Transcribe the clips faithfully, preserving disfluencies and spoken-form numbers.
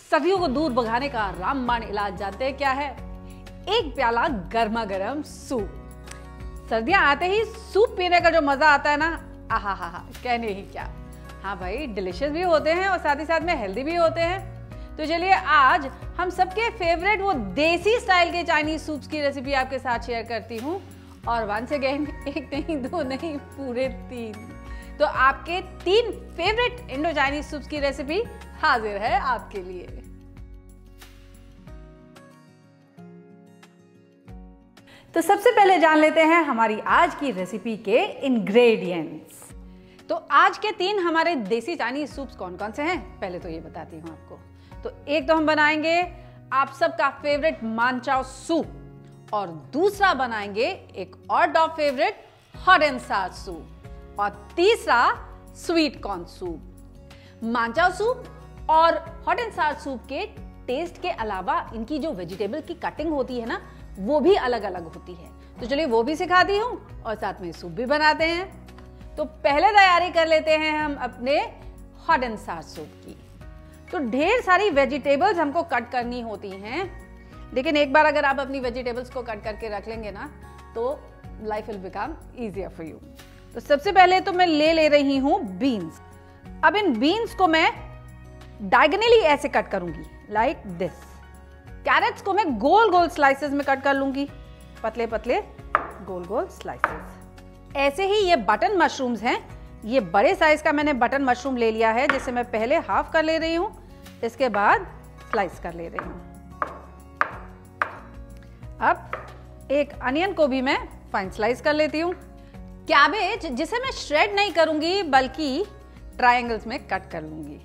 सदियों को दूर भगाने का रामबाण इलाज जानते हैं क्या है? एक प्याला गर्मा गर्म सूप। सर्दियां आते ही सूप पीने का जो मजा आता है ना, आहा हा हा कहने ही क्या। हाँ भाई, डिलिशियस भी होते हैं और साथ ही साथ में हेल्दी भी होते हैं। तो चलिए आज हम सबके फेवरेट वो देसी स्टाइल के चाइनीज सूप्स की रेसिपी आपके साथ शेयर करती हूँ। और वंस अगेन एक नहीं दो नहीं पूरे तीन, तो आपके तीन फेवरेट इंडो चाइनीज सूप्स की रेसिपी हाजिर है आपके लिए। तो सबसे पहले जान लेते हैं हमारी आज की रेसिपी के इंग्रेडिएंट्स। तो आज के तीन हमारे देसी चाइनीज सूप्स कौन कौन से हैं, पहले तो ये बताती हूँ आपको। तो एक तो हम बनाएंगे आप सबका फेवरेट मानचाओ सूप, और दूसरा बनाएंगे एक और top favourite hot and sour soup, और तीसरा sweet corn soup. Manchow soup और हॉट एंड सार सूप के टेस्ट के अलावा इनकी जो वेजिटेबल की कटिंग होती है ना, वो भी अलग अलग होती है। तो चलिए वो भी सिखाती हूँ और साथ में सूप भी बनाते हैं। तो पहले तैयारी कर लेते हैं हम अपने हॉट एंड सार सूप की। तो ढेर सारी वेजिटेबल्स हमको कट करनी होती हैं, लेकिन एक बार अगर आप अपनी वेजिटेबल्स को कट करके रख लेंगे ना, तो life will become easier for you. तो सबसे पहले तो मैं ले ले रही हूं बीन्स। अब इन बीन्स को मैं डायगोनली ऐसे कट करूंगी, लाइक दिस। कैरेट्स को मैं गोल गोल स्लाइसेस में कट कर लूंगी, पतले पतले गोल गोल स्लाइसेस। ऐसे ही ये बटन मशरूम्स हैं, ये बड़े साइज का मैंने बटन मशरूम ले लिया है, जिसे मैं पहले हाफ कर ले रही हूं, इसके बाद स्लाइस कर ले रही हूं। अब एक अनियन को भी मैं फाइन स्लाइस कर लेती हूँ। कैबेज जिसे मैं श्रेड नहीं करूंगी बल्कि ट्रायंगल्स में कट कर लूंगी।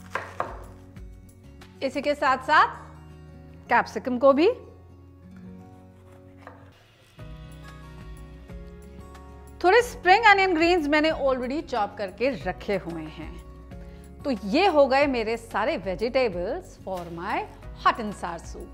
इसी के साथ साथ कैप्सिकम को भी। थोड़े स्प्रिंग अनियन ग्रीन्स मैंने ऑलरेडी चॉप करके रखे हुए हैं। तो ये हो गए मेरे सारे vegetables for my hot and sour soup.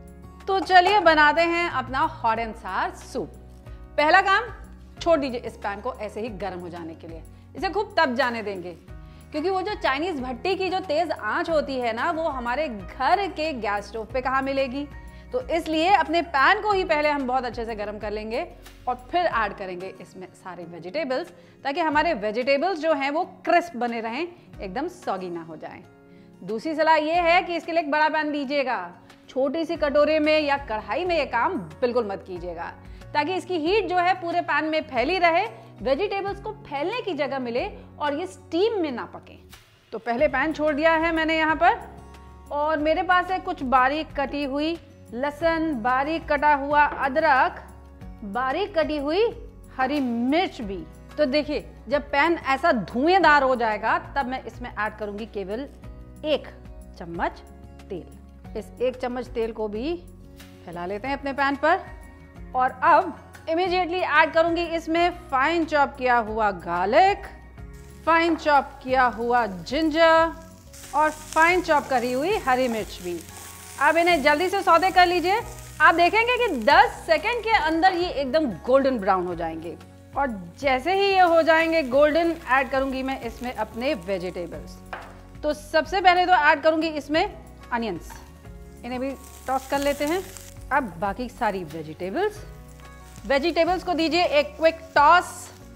तो चलिए बनाते हैं अपना हॉट एंड सार सूप। पहला काम, छोड़ दीजिए इस पैन को ऐसे ही गर्म हो जाने के लिए। इसे खूब तप जाने देंगे, क्योंकि वो जो चाइनीज भट्टी की जो तेज आंच होती है ना, वो हमारे घर के गैस स्टोव पे कहाँ मिलेगी। तो इसलिए अपने पैन को ही पहले हम बहुत अच्छे से गर्म कर लेंगे और फिर ऐड करेंगे इसमें सारे वेजिटेबल्स, ताकि हमारे वेजिटेबल्स जो हैं वो क्रिस्प बने रहें, एकदम सॉगी ना हो जाएं। दूसरी सलाह ये है कि इसके लिए एक बड़ा पैन लीजिएगा। छोटी सी कटोरे में या कढ़ाई में ये काम बिल्कुल मत कीजिएगा, ताकि इसकी हीट जो है पूरे पैन में फैली रहे, वेजिटेबल्स को फैलने की जगह मिले और ये स्टीम में ना पके। तो पहले पैन छोड़ दिया है मैंने यहाँ पर, और मेरे पास है कुछ बारीक कटी हुई लहसुन, बारीक कटा हुआ अदरक, बारीक कटी हुई हरी मिर्च भी। तो देखिए, जब पैन ऐसा धुएंदार हो जाएगा तब मैं इसमें ऐड करूंगी केवल एक चम्मच तेल। इस एक चम्मच तेल को भी फैला लेते हैं अपने पैन पर, और अब इमीडिएटली ऐड करूंगी इसमें फाइन चॉप किया हुआ गार्लिक, फाइन चॉप किया हुआ जिंजर और फाइन चॉप करी हुई हरी मिर्च भी। अब इन्हें जल्दी से सौदे कर लीजिए। आप देखेंगे कि दस सेकंड के अंदर ये एकदम गोल्डन ब्राउन हो जाएंगे, और जैसे ही ये हो जाएंगे गोल्डन, ऐड करूंगी मैं इसमें अपने वेजिटेबल्स। तो सबसे पहले तो ऐड करूंगी इसमें अनियंस, इन्हें भी टॉस कर लेते हैं। अब बाकी सारी वेजिटेबल्स वेजिटेबल्स को दीजिए एक क्विक टॉस,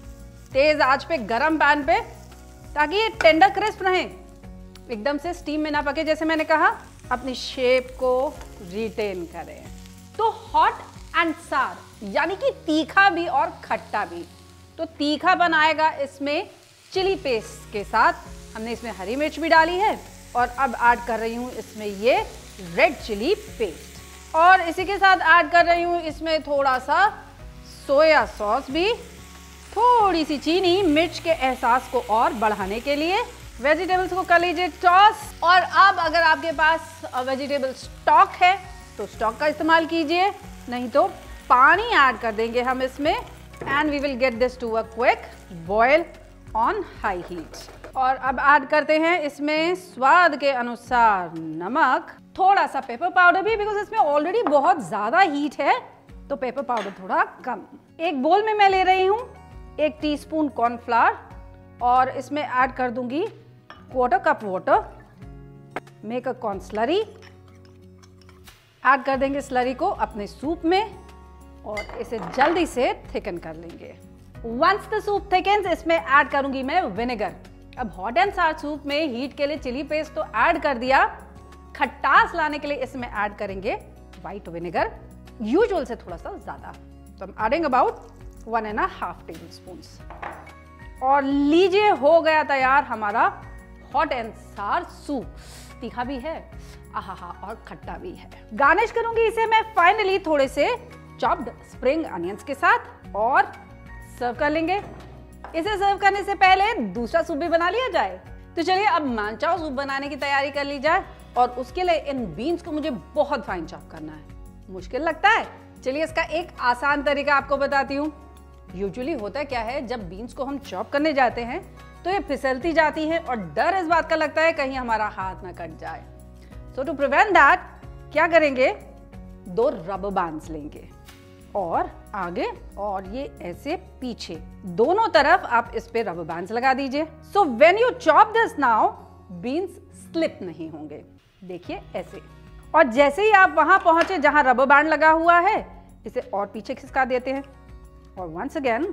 तेज आंच पे गरम पैन पे, ताकि ये टेंडर क्रिस्प रहे, एकदम से स्टीम में ना पके। जैसे मैंने कहा, अपनी शेप को रिटेन करें। तो हॉट एंड सार यानी कि तीखा भी और खट्टा भी। तो तीखा बनाएगा इसमें चिली पेस्ट के साथ, हमने इसमें हरी मिर्च भी डाली है, और अब ऐड कर रही हूँ इसमें ये रेड चिली पेस्ट, और इसी के साथ ऐड कर रही हूँ इसमें थोड़ा सा सोया सॉस भी, थोड़ी सी चीनी मिर्च के एहसास को और बढ़ाने के लिए। वेजिटेबल्स को कर लीजिए टॉस, और अब अगर आपके पास वेजिटेबल स्टॉक है तो स्टॉक का इस्तेमाल कीजिए, नहीं तो पानी ऐड कर देंगे हम इसमें, and we will get this to a quick boil on high heat. और अब ऐड करते हैं इसमें स्वाद के अनुसार नमक, थोड़ा सा पेपर पाउडर भी, बिकॉज इसमें ऑलरेडी बहुत ज्यादा हीट है, तो पेपर पाउडर थोड़ा कम। एक बोल में मैं ले रही हूँ एक टीस्पून कॉर्नफ्लावर, और इसमें ऐड कर दूंगी quarter cup water, make a corn slurry. Add कर देंगे स्लरी को अपने सूप में और इसे जल्दी से थिकन कर लेंगे। वंस द सूप थिकन्स, इसमें ऐड करूंगी मैं विनेगर। अब हॉट एंड सार सूप में हीट के लिए चिली पेस्ट तो ऐड कर दिया, खट्टास लाने के लिए इसमें ऐड करेंगे व्हाइट विनेगर, यूजुअल से थोड़ा सा ज्यादा। तो हम adding about one and half tablespoon. और लीजिए हो गया तैयार हमारा हॉट एंड सार सूप। तीखा भी है, आहा, और खट्टा भी है। गार्निश करूंगी इसे मैं फाइनली थोड़े से चॉप्ड स्प्रिंग अनियंस के साथ और सर्व कर लेंगे। इसे सर्व करने से पहले दूसरा सूप भी बना लिया जाए। तो चलिए अब मानचाओ सूप बनाने की तैयारी कर ली जाए और उसके लिए इन बीन्स को मुझे बहुत फाइन चॉप करना है। मुश्किल लगता है? चलिए इसका एक आसान तरीका आपको बताती हूँ। यूजुअली होता क्या है, जब बीन्स को हम चॉप करने जाते हैं तो ये फिसलती जाती है और डर इस बात का लगता है कहीं हमारा हाथ ना कट जाए। सो टू प्रिवेंट दैट क्या करेंगे, दो रबर बैंड्स लेंगे और आगे और ये ऐसे पीछे दोनों तरफ आप इस पे रबर बैंड्स लगा दीजिए। So when you chop this now, beans slip नहीं होंगे। देखिए ऐसे। और जैसे ही आप वहां पहुंचे जहां रबर बैंड लगा हुआ है, इसे और पीछे खिसका देते हैं और वंस अगेन।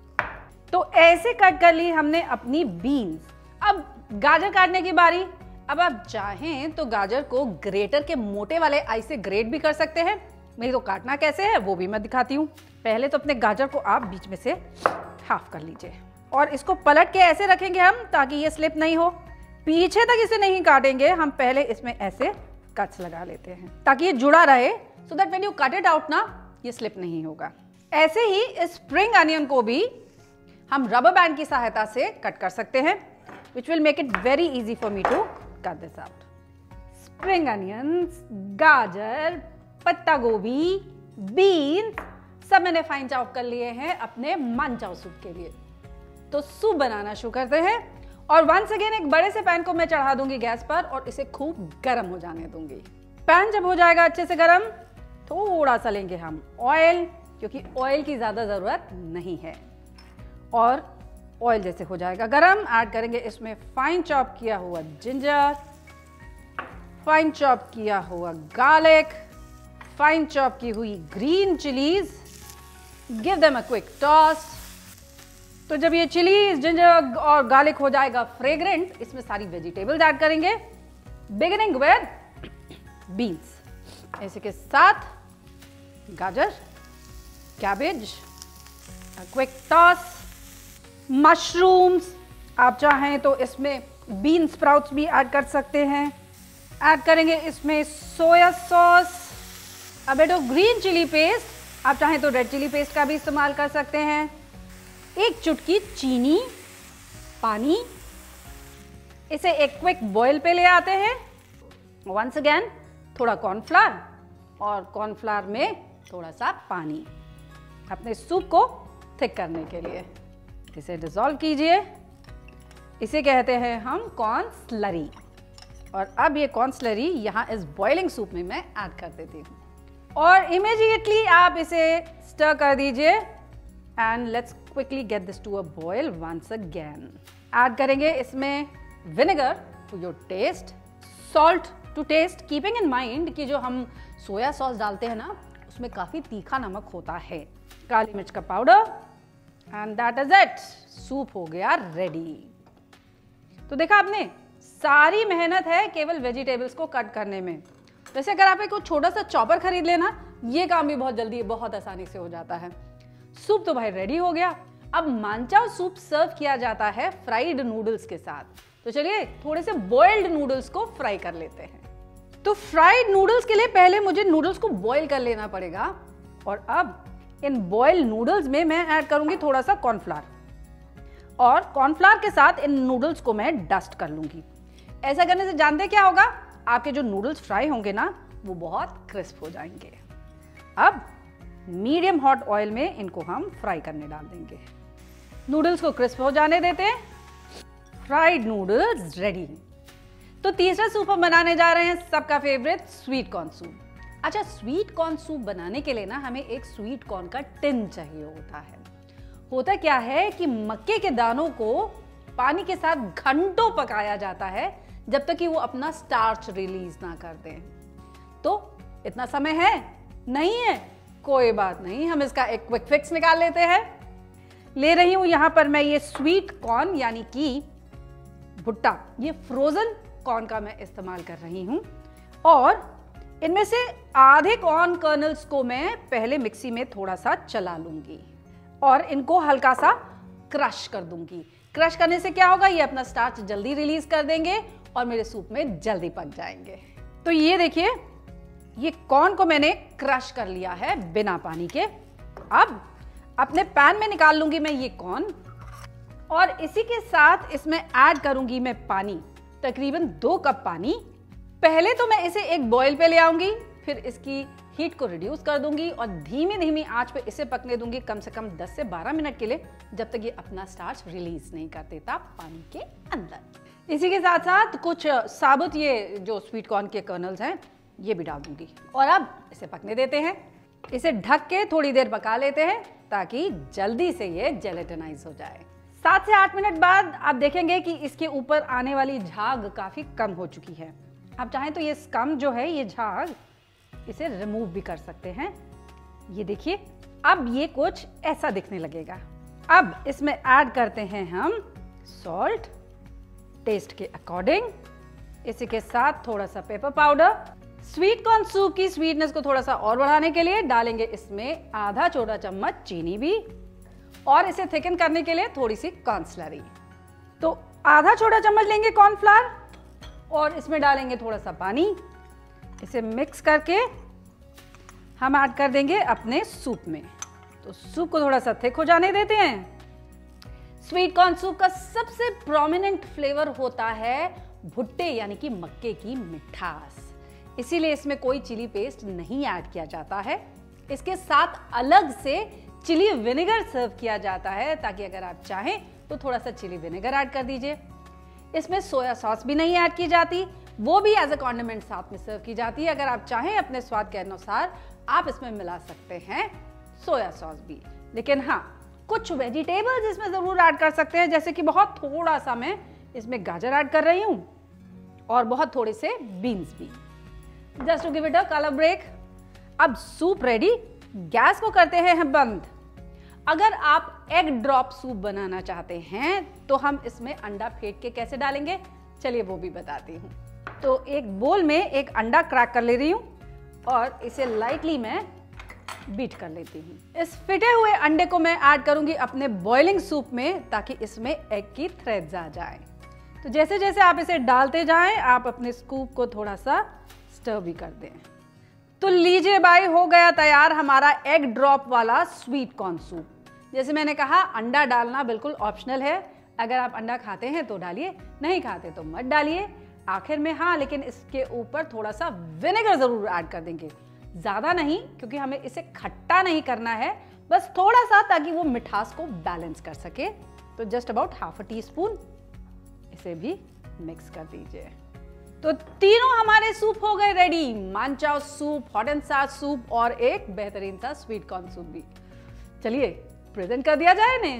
तो ऐसे कट कर ली हमने अपनी बीन्स। अब गाजर काटने की बारी। अब आप चाहें तो गाजर को ग्रेटर के मोटे वाले आई से ग्रेट भी कर सकते हैं। नहीं तो काटना कैसे है वो भी मैं दिखाती हूँ। पहले तो अपने गाजर को आप बीच में से हाफ कर लीजिए और इसको पलट के ऐसे रखेंगे हम ताकि ये स्लिप नहीं हो। पीछे तक इसे नहीं काटेंगे हम, पहले इसमें ऐसे कट्स लगा लेते हैं ताकि ये जुड़ा रहे, so that when you cut it out ना, ये स्लिप नहीं होगा। ऐसे ही इस स्प्रिंग अनियन को भी हम रबर बैंड की सहायता से कट कर सकते हैं, which will make it very easy for me to cut this out. Spring onions, गाजर, पत्ता गोभी, बीन्स सब मैंने फाइन चॉप कर लिए हैं अपने मानचाओ सूप के लिए। तो सूप बनाना शुरू करते हैं और वंस अगेन एक बड़े से पैन को मैं चढ़ा दूंगी गैस पर और इसे खूब गर्म हो जाने दूंगी। पैन जब हो जाएगा अच्छे से गर्म, थोड़ा सा लेंगे हम ऑयल, क्योंकि ऑयल की ज्यादा जरूरत नहीं है। और ऑयल जैसे हो जाएगा गरम, ऐड करेंगे इसमें फाइन चॉप किया हुआ जिंजर, फाइन चॉप किया हुआ गार्लिक, फाइन चॉप की हुई green chillies. Give them a quick toss. तो जब ये चिलीज, जिंजर और गार्लिक हो जाएगा फ्रेग्रेंट, इसमें सारी वेजिटेबल्स ऐड करेंगे, बिगिनिंग विद बीन्स। ऐसे के साथ गाजर, कैबेज, क्विक टॉस, मशरूम्स। आप चाहें तो इसमें बीन स्प्राउट्स भी ऐड कर सकते हैं। ऐड करेंगे इसमें soya sauce, a bit of green chilli paste, आप चाहें तो रेड चिली पेस्ट का भी इस्तेमाल कर सकते हैं। एक चुटकी चीनी, पानी। इसे एक क्विक बॉईल पे ले आते हैं। वंस अगेन थोड़ा कॉर्नफ्लावर और कॉर्नफ्लावर में थोड़ा सा पानी अपने सूप को थिक करने के लिए। इसे डिसॉल्व कीजिए। इसे कहते हैं हम कॉर्न स्लरी। और अब ये कॉर्न स्लरी यहाँ इस बॉइलिंग सूप में मैं ऐड कर देती हूँ और इमीडिएटली आप इसे स्टर कर दीजिए and let's quickly get this to a boil once again. Add करेंगे इसमें vinegar to your taste, salt to taste, keeping in mind कि जो हम सोया सॉस डालते हैं ना, उसमें काफी तीखा नमक होता है। काली मिर्च का powder and that is it. Soup हो गया रेडी। तो देखा आपने, सारी मेहनत है केवल वेजिटेबल्स को कट करने में। वैसे अगर आप एक छोटा सा चॉपर खरीद लेना, ये काम भी बहुत जल्दी बहुत आसानी से हो जाता है। सूप तो भाई रेडी हो गया। अब मानचाओ सूप सर्व किया जाता है फ्राइड नूडल्स के साथ। तो चलिए थोड़े से बॉइल्ड नूडल्स को फ्राई कर लेते हैं। तो फ्राइड नूडल्स के लिए पहले मुझे नूडल्स को बॉईल कर लेना पड़ेगा और अब इन बॉइल्ड नूडल्स में मैं ऐड करूंगी थोड़ा सा कॉर्नफ्लावर और कॉर्नफ्लावर के साथ इन नूडल्स को मैं डस्ट कर लूंगी। ऐसा करने से जानते क्या होगा, आपके जो नूडल्स फ्राई होंगे ना, वो बहुत क्रिस्प हो जाएंगे। अब मीडियम हॉट ऑयल में इनको हम फ्राई करने डाल देंगे। नूडल्स को क्रिस्प हो जाने देते हैं। Fried noodles ready. तो तीसरा सूप हम बनाने जा रहे हैं सबका फेवरेट स्वीट कॉर्न सूप। अच्छा, स्वीट कॉर्न सूप बनाने के लिए ना हमें एक स्वीट कॉर्न का टिन चाहिए होता है। होता क्या है कि मक्के के दानों को पानी के साथ घंटों पकाया जाता है जब तक कि वो अपना स्टार्च रिलीज ना कर दें। तो इतना समय है नहीं है, कोई बात नहीं, हम इसका एक क्विक फिक्स निकाल लेते हैं। ले रही हूं यहां पर मैं ये स्वीट कॉर्न यानी कि भुट्टा, ये फ्रोजन कॉर्न का मैं इस्तेमाल कर रही हूं और इनमें से आधे कॉर्न कर्नल्स को मैं पहले मिक्सी में थोड़ा सा चला लूंगी और इनको हल्का सा क्रश कर दूंगी। क्रश करने से क्या होगा, ये अपना स्टार्च जल्दी रिलीज कर देंगे और मेरे सूप में जल्दी पक जाएंगे। तो ये देखिए, ये कॉर्न को मैंने क्रश कर लिया है बिना पानी के। अब अपने पैन में निकाल लूंगी मैं ये कॉर्न और इसी के साथ इसमें ऐड करूंगी मैं पानी, तकरीबन दो कप पानी। पहले तो मैं इसे एक बॉईल पे ले आऊंगी, फिर इसकी हीट को रिड्यूस कर दूंगी और धीमी धीमी आंच पे इसे पकने दूंगी कम से कम दस से बारह मिनट के लिए, जब तक ये अपना स्टार्च रिलीज नहीं कर देता पानी के अंदर। इसी के साथ साथ कुछ साबुत ये जो स्वीट कॉर्न के कर्नल्स हैं ये भी डाल दूंगी और अब इसे पकने देते हैं। इसे ढक के थोड़ी देर पका लेते हैं ताकि जल्दी से ये जेलेटिनाइज हो जाए। सात से आठ मिनट बाद आप देखेंगे कि इसके ऊपर आने वाली झाग काफी कम हो चुकी है। आप चाहें तो ये स्कम जो है, ये झाग, इसे रिमूव भी कर सकते हैं। ये देखिए, अब ये कुछ ऐसा दिखने लगेगा। अब इसमें ऐड करते हैं हम सॉल्ट टेस्ट के अकॉर्डिंग, इसी के साथ थोड़ा सा pepper powder. Sweet corn soup की स्वीटनेस को थोड़ा सा और बढ़ाने के लिए डालेंगे इसमें आधा छोटा चम्मच चीनी भी और इसे थिकन करने के लिए थोड़ी सी कॉर्नस्लरी। तो आधा छोटा चम्मच लेंगे कॉर्नफ्लावर और इसमें डालेंगे थोड़ा सा पानी। इसे मिक्स करके हम ऐड कर देंगे अपने सूप में। तो सूप को थोड़ा सा थिक हो जाने देते हैं। स्वीट कॉर्न सूप का सबसे प्रोमिनेंट फ्लेवर होता है भुट्टे यानी कि मक्के की मिठास, इसीलिए इसमें कोई चिली पेस्ट नहीं ऐड किया जाता है। इसके साथ अलग से चिली विनेगर सर्व किया जाता है, ताकि अगर आप चाहें तो थोड़ा सा चिली विनेगर ऐड कर दीजिए। इसमें सोया सॉस भी नहीं ऐड की जाती, वो भी एज अ कॉन्डिमेंट साथ में सर्व की जाती है। अगर आप चाहें अपने स्वाद के अनुसार आप इसमें मिला सकते हैं सोया सॉस भी, लेकिन हाँ कुछ वेजिटेबल्स इसमें जरूर ऐड कर सकते हैं, जैसे कि बहुत थोड़ा सा मैं इसमें गाजर ऐड कर रही हूँ और बहुत थोड़े से बीन्स भी, just to give it a colour break. अब सूप रेडी, गैस को करते हैं हम बंद। अगर आप एग ड्रॉप सूप बनाना चाहते हैं तो हम इसमें अंडा फेंट के कैसे डालेंगे, चलिए वो भी बताती हूँ। तो एक बोल में एक अंडा क्रैक कर ले रही हूँ और इसे लाइटली मैं बीट कर लेती हूँ। इस फिटे हुए अंडे को मैं ऐड करूंगी अपने बॉइलिंग सूप में, ताकि इसमें एग की थ्रेड्स आ जाएं। तो जैसे जैसे आप इसे डालते जाएं, आप अपने स्कूप को थोड़ा सा स्टर भी कर दें। तो लीजिए भाई, हो गया तैयार हमारा एग ड्रॉप वाला स्वीट कॉर्न सूप। जैसे मैंने कहा, अंडा डालना बिल्कुल ऑप्शनल है। अगर आप अंडा खाते हैं तो डालिए, नहीं खाते तो मत डालिए। आखिर में हाँ, लेकिन इसके ऊपर थोड़ा सा विनेगर जरूर ऐड कर देंगे, ज्यादा नहीं, क्योंकि हमें इसे खट्टा नहीं करना है, बस थोड़ा सा, ताकि वो मिठास को बैलेंस कर सके। तो just about half a teaspoon इसे भी मिक्स कर दीजिए। तो तीनों हमारे सूप हो गए ready, manchow soup, hot and sour soup और एक बेहतरीन सा स्वीट कॉर्न सूप भी। चलिए प्रेजेंट कर दिया जाए ने।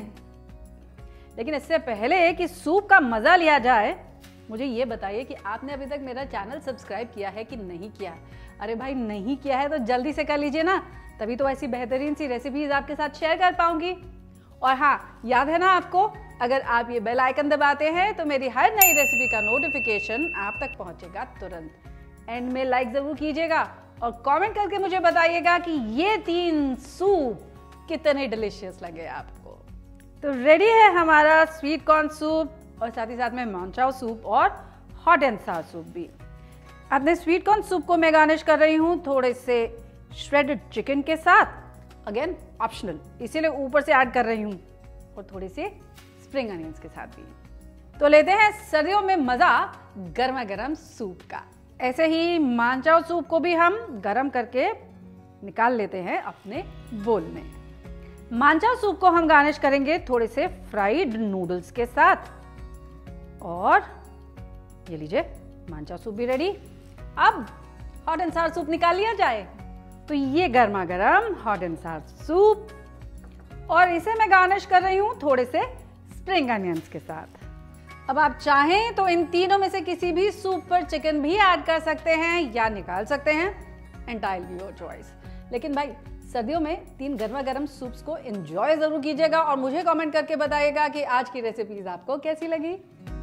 लेकिन इससे पहले कि सूप का मजा लिया जाए, मुझे ये बताइए कि आपने अभी तक मेरा चैनल सब्सक्राइब किया है कि नहीं किया। अरे भाई, नहीं किया है तो जल्दी से कर लीजिए ना, तभी तो ऐसी बेहतरीन सी रेसिपीज आपके साथ शेयर कर पाऊंगी। और हाँ, याद है ना आपको, अगर आप ये बेल आइकन दबाते हैं तो मेरी हर नई रेसिपी का नोटिफिकेशन आप तक पहुंचेगा तुरंत। एंड में लाइक जरूर कीजिएगा और कमेंट करके मुझे बताइएगा कि ये तीन सूप कितने डिलीशियस लगे आपको। तो रेडी है हमारा स्वीट कॉर्न सूप और साथ ही साथ में मानचाओ सूप और हॉट एंड सार सूप भी। अपने स्वीट कॉर्न सूप को मैं गार्निश कर रही हूँ थोड़े से श्रेडेड चिकन के साथ, अगेन ऑप्शनल, इसीलिए ऊपर से ऐड कर रही हूँ, और थोड़ी सी स्प्रिंग अनियंस के साथ भी। तो लेते हैं सर्दियों में मजा गर्मा गर्म सूप का। ऐसे ही मानचाओ सूप को भी हम गर्म करके निकाल लेते हैं अपने बोल में। मानचाओ सूप को हम गार्निश करेंगे थोड़े से फ्राइड नूडल्स के साथ। और ये लीजिए, मानचाओ सूप भी रेडी। अब हॉट एंड सार सूप निकाल लिया जाए। तो ये गर्मा गर्म हॉट एंड सार सूप, और इसे मैं गार्निश कर रही हूं थोड़े से स्प्रिंग अनियंस के साथ। अब आप चाहें तो इन तीनों में से किसी भी सूप पर चिकन भी ऐड कर सकते हैं या निकाल सकते हैं, एंटायरली योर चॉइस। लेकिन भाई सर्दियों में तीन गर्मा गर्म सूप्स को एंजॉय जरूर कीजिएगा और मुझे कमेंट करके बताइएगा कि आज की रेसिपीज आपको कैसी लगी।